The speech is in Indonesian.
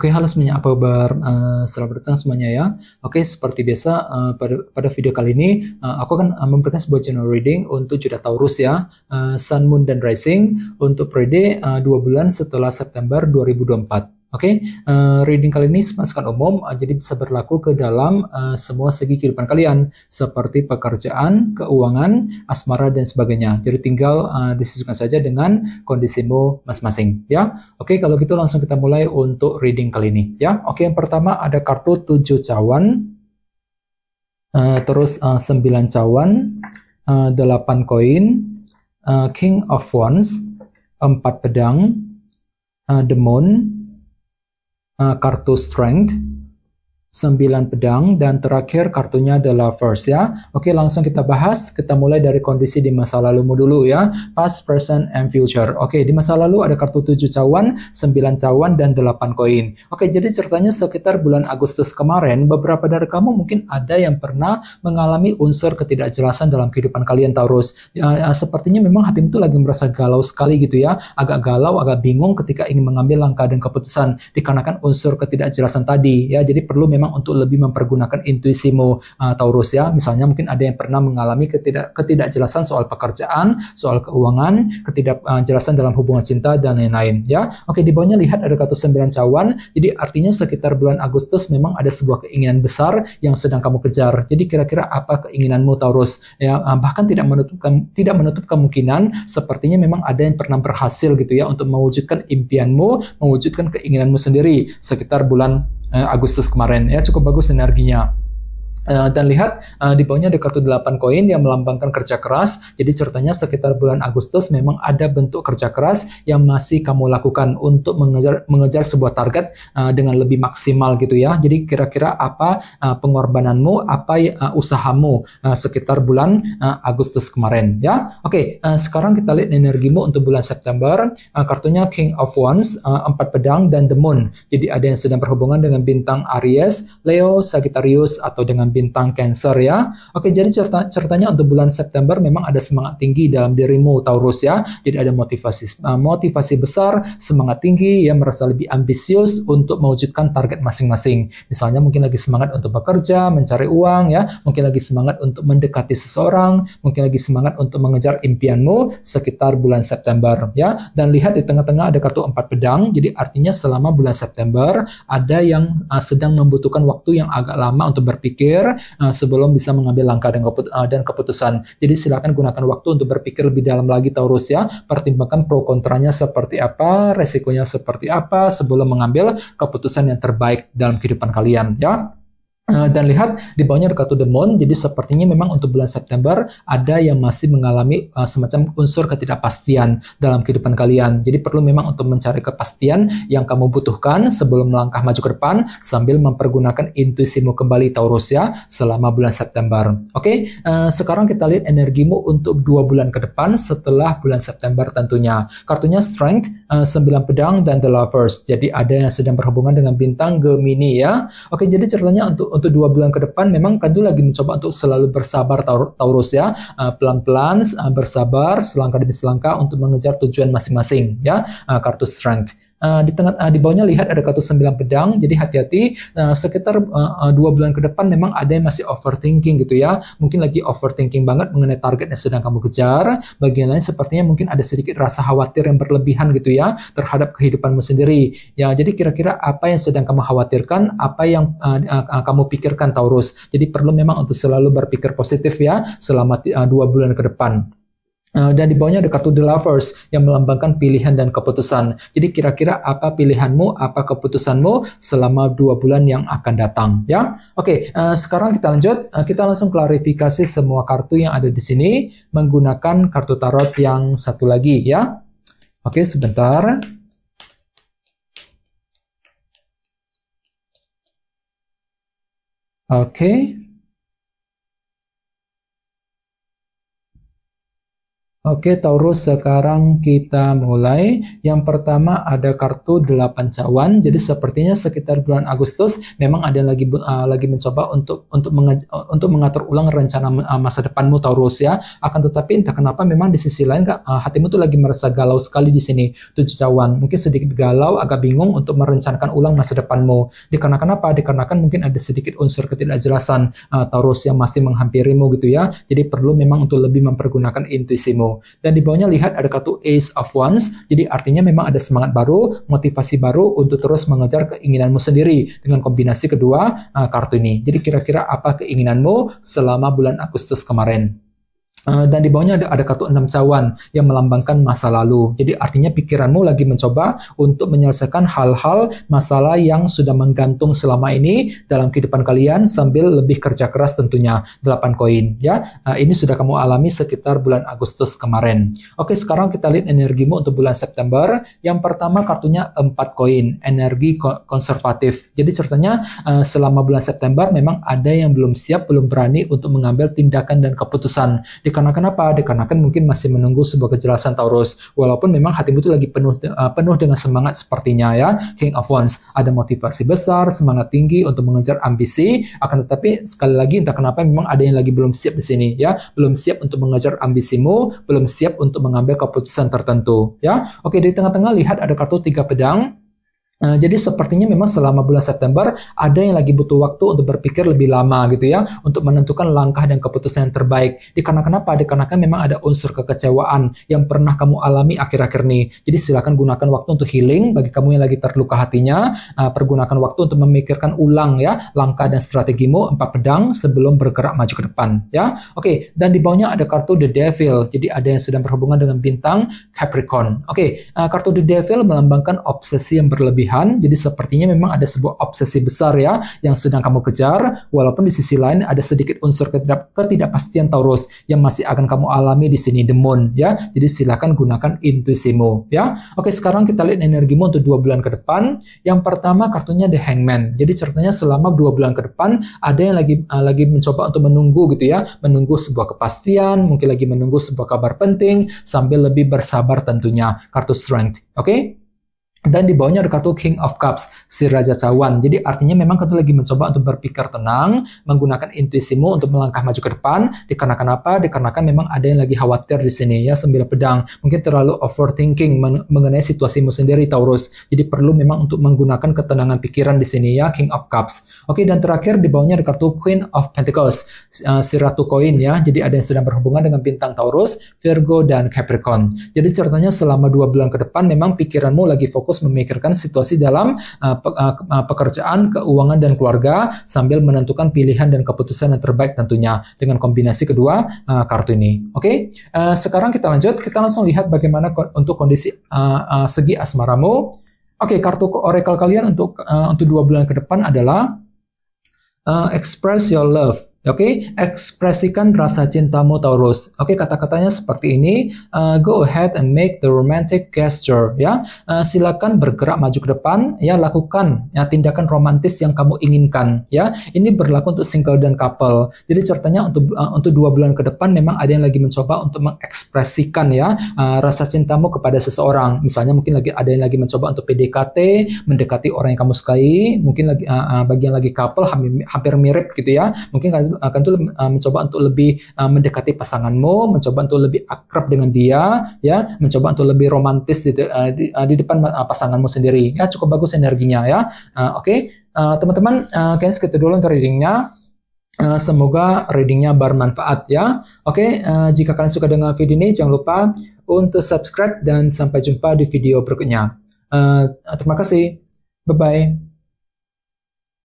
Oke, halo semuanya, apa kabar? Selamat datang semuanya ya. Oke, seperti biasa pada video kali ini aku akan memberikan sebuah general reading untuk zodiak Taurus ya, Sun, Moon, dan Rising untuk periode 2 bulan setelah September 2024. Oke, reading kali ini semasukan umum, jadi bisa berlaku ke dalam semua segi kehidupan kalian, seperti pekerjaan, keuangan, asmara, dan sebagainya. Jadi tinggal disesuaikan saja dengan kondisimu masing-masing ya. Oke, kalau gitu langsung kita mulai untuk reading kali ini ya. Oke, yang pertama ada kartu 7 cawan, terus 9 cawan, 8 koin, King of Wands, 4 pedang, The Moon, kartu Strength, 9 pedang, dan terakhir kartunya adalah Lovers ya. Oke, langsung kita bahas. Kita mulai dari kondisi di masa lalumu dulu ya. Past, present, and future. Oke, di masa lalu ada kartu 7 cawan, 9 cawan, dan 8 koin. Oke, jadi ceritanya sekitar bulan Agustus kemarin, beberapa dari kamu mungkin ada yang pernah mengalami unsur ketidakjelasan dalam kehidupan kalian Taurus. Sepertinya memang hatimu tuh lagi merasa galau sekali gitu ya. Agak galau, agak bingung ketika ingin mengambil langkah dan keputusan dikarenakan unsur ketidakjelasan tadi ya. Jadi perlu memang untuk lebih mempergunakan intuisimu Taurus ya. Misalnya mungkin ada yang pernah mengalami ketidakjelasan soal pekerjaan, soal keuangan, ketidakjelasan dalam hubungan cinta dan lain-lain ya. Oke, di bawahnya lihat ada kartu 9 cawan. Jadi artinya sekitar bulan Agustus memang ada sebuah keinginan besar yang sedang kamu kejar. Jadi kira-kira apa keinginanmu Taurus? Ya, bahkan tidak menutup kemungkinan sepertinya memang ada yang pernah berhasil gitu ya untuk mewujudkan impianmu, mewujudkan keinginanmu sendiri sekitar bulan Agustus kemarin ya, cukup bagus energinya. Dan lihat di bawahnya ada kartu 8 koin yang melambangkan kerja keras. Jadi ceritanya sekitar bulan Agustus memang ada bentuk kerja keras yang masih kamu lakukan untuk mengejar sebuah target dengan lebih maksimal gitu ya. Jadi kira-kira apa pengorbananmu, apa usahamu sekitar bulan Agustus kemarin ya. Oke, sekarang kita lihat energimu untuk bulan September. Kartunya King of Wands, 4 pedang, dan The Moon. Jadi ada yang sedang berhubungan dengan bintang Aries, Leo, Sagittarius, atau dengan bintang Cancer ya. Oke, jadi ceritanya untuk bulan September memang ada semangat tinggi dalam dirimu Taurus ya. Jadi ada motivasi besar, semangat tinggi ya, merasa lebih ambisius untuk mewujudkan target masing-masing. Misalnya mungkin lagi semangat untuk bekerja, mencari uang ya, mungkin lagi semangat untuk mendekati seseorang, mungkin lagi semangat untuk mengejar impianmu sekitar bulan September ya. Dan lihat di tengah-tengah ada kartu 4 pedang. Jadi artinya selama bulan September ada yang sedang membutuhkan waktu yang agak lama untuk berpikir sebelum bisa mengambil langkah dan keputusan. Jadi silakan gunakan waktu untuk berpikir lebih dalam lagi Taurus ya. Pertimbangkan pro kontranya seperti apa, resikonya seperti apa sebelum mengambil keputusan yang terbaik dalam kehidupan kalian ya. Dan lihat di bawahnya ada kartu The Moon. Jadi sepertinya memang untuk bulan September ada yang masih mengalami semacam unsur ketidakpastian dalam kehidupan kalian. Jadi perlu memang untuk mencari kepastian yang kamu butuhkan sebelum melangkah maju ke depan sambil mempergunakan intuisimu kembali Taurus ya selama bulan September. Oke, sekarang kita lihat energimu untuk 2 bulan ke depan setelah bulan September tentunya. Kartunya Strength, 9 pedang, dan The Lovers. Jadi ada yang sedang berhubungan dengan bintang Gemini ya. Oke, jadi ceritanya untuk 2 bulan ke depan memang Kandu lagi mencoba untuk selalu bersabar Taurus ya, pelan-pelan bersabar selangkah demi selangkah untuk mengejar tujuan masing-masing ya. Kartu Strength. Di bawahnya lihat ada kartu 9 pedang. Jadi hati-hati sekitar 2 bulan ke depan memang ada yang masih overthinking gitu ya. Mungkin lagi overthinking banget mengenai target yang sedang kamu kejar. Bagian lain sepertinya mungkin ada sedikit rasa khawatir yang berlebihan gitu ya terhadap kehidupanmu sendiri. Ya, jadi kira-kira apa yang sedang kamu khawatirkan, apa yang kamu pikirkan Taurus. Jadi perlu memang untuk selalu berpikir positif ya selama 2 bulan ke depan. Dan di bawahnya ada kartu The Lovers yang melambangkan pilihan dan keputusan. Jadi kira-kira apa pilihanmu, apa keputusanmu selama 2 bulan yang akan datang ya. Oke, sekarang kita lanjut. Kita langsung klarifikasi semua kartu yang ada di sini menggunakan kartu tarot yang satu lagi ya. Oke, sebentar. Oke. Oke, Taurus, sekarang kita mulai. Yang pertama ada kartu 8 cawan. Jadi sepertinya sekitar bulan Agustus memang ada yang lagi mencoba untuk mengatur ulang rencana masa depanmu, Taurus ya. Akan tetapi entah kenapa memang di sisi lain hatimu tuh lagi merasa galau sekali di sini. 7 cawan. Mungkin sedikit galau, agak bingung untuk merencanakan ulang masa depanmu. Dikarenakan apa? Dikarenakan mungkin ada sedikit unsur ketidakjelasan Taurus yang masih menghampirimu gitu ya. Jadi perlu memang untuk lebih mempergunakan intuisimu. Dan di bawahnya lihat ada kartu Ace of Wands, jadi artinya memang ada semangat baru, motivasi baru untuk terus mengejar keinginanmu sendiri dengan kombinasi kedua kartu ini. Jadi kira-kira apa keinginanmu selama bulan Agustus kemarin? Dan di bawahnya ada kartu 6 cawan yang melambangkan masa lalu. Jadi artinya pikiranmu lagi mencoba untuk menyelesaikan hal-hal masalah yang sudah menggantung selama ini dalam kehidupan kalian sambil lebih kerja keras tentunya. 8 koin ya. Ini sudah kamu alami sekitar bulan Agustus kemarin. Oke, sekarang kita lihat energimu untuk bulan September. Yang pertama kartunya 4 koin, energi konservatif. Jadi ceritanya selama bulan September memang ada yang belum siap, belum berani untuk mengambil tindakan dan keputusan. Dikarenakan apa? Dikarenakan mungkin masih menunggu sebuah kejelasan, Taurus. Walaupun memang hatimu itu lagi penuh dengan semangat sepertinya ya. King of Wands. Ada motivasi besar, semangat tinggi untuk mengejar ambisi. Akan tetapi sekali lagi entah kenapa memang ada yang lagi belum siap di sini ya. Belum siap untuk mengejar ambisimu, belum siap untuk mengambil keputusan tertentu ya. Oke, di tengah-tengah lihat ada kartu 3 pedang. Jadi sepertinya memang selama bulan September ada yang lagi butuh waktu untuk berpikir lebih lama gitu ya, untuk menentukan langkah dan keputusan yang terbaik. Dikarenakan apa? Dikarenakan memang ada unsur kekecewaan yang pernah kamu alami akhir-akhir ini. Jadi silakan gunakan waktu untuk healing bagi kamu yang lagi terluka hatinya. Pergunakan waktu untuk memikirkan ulang ya langkah dan strategimu 4 pedang sebelum bergerak maju ke depan ya. Oke, dan di bawahnya ada kartu The Devil. Jadi ada yang sedang berhubungan dengan bintang Capricorn. Oke, kartu The Devil melambangkan obsesi yang berlebihan. Jadi sepertinya memang ada sebuah obsesi besar ya yang sedang kamu kejar, walaupun di sisi lain ada sedikit unsur ketidakpastian Taurus yang masih akan kamu alami di sini, the moon ya. Jadi silakan gunakan intuisimu ya. Oke, sekarang kita lihat energimu untuk 2 bulan ke depan. Yang pertama kartunya The Hangman. Jadi ceritanya selama 2 bulan ke depan ada yang lagi mencoba untuk menunggu gitu ya, menunggu sebuah kepastian, mungkin lagi menunggu sebuah kabar penting sambil lebih bersabar tentunya. Kartu Strength. Oke? Dan di bawahnya ada kartu King of Cups, si Raja Cawan. Jadi artinya memang kamu lagi mencoba untuk berpikir tenang, menggunakan intuisimu untuk melangkah maju ke depan. Dikarenakan apa? Dikarenakan memang ada yang lagi khawatir di sini ya, 9 pedang. Mungkin terlalu overthinking mengenai situasimu sendiri, Taurus. Jadi perlu memang untuk menggunakan ketenangan pikiran di sini ya, King of Cups. Oke, dan terakhir di bawahnya ada kartu Queen of Pentacles, si Ratu Koin ya. Jadi ada yang sedang berhubungan dengan bintang Taurus, Virgo, dan Capricorn. Jadi ceritanya selama 2 bulan ke depan memang pikiranmu lagi fokus memikirkan situasi dalam pekerjaan, keuangan, dan keluarga sambil menentukan pilihan dan keputusan yang terbaik tentunya dengan kombinasi kedua kartu ini. Oke, sekarang kita lanjut, kita langsung lihat bagaimana untuk kondisi segi asmaramu. Oke, kartu oracle kalian untuk 2 bulan ke depan adalah express your love. Oke, ekspresikan rasa cintamu, Taurus. Oke, kata-katanya seperti ini. Go ahead and make the romantic gesture. Ya, silakan bergerak maju ke depan. Ya, lakukan ya tindakan romantis yang kamu inginkan. Ya, ini berlaku untuk single dan couple. Jadi ceritanya untuk 2 bulan ke depan memang ada yang lagi mencoba untuk mengekspresikan ya rasa cintamu kepada seseorang. Misalnya mungkin ada yang lagi mencoba untuk PDKT, mendekati orang yang kamu sukai. Mungkin lagi bagi yang lagi couple hampir mirip gitu ya. Mungkin akan tuh mencoba untuk lebih mendekati pasanganmu, mencoba untuk lebih akrab dengan dia, ya, mencoba untuk lebih romantis di depan pasanganmu sendiri. Ya, cukup bagus energinya ya. Oke, teman-teman, kayaknya segitu dulu untuk readingnya. Semoga readingnya bermanfaat ya. Oke, jika kalian suka dengan video ini, jangan lupa untuk subscribe dan sampai jumpa di video berikutnya. Terima kasih. Bye-bye.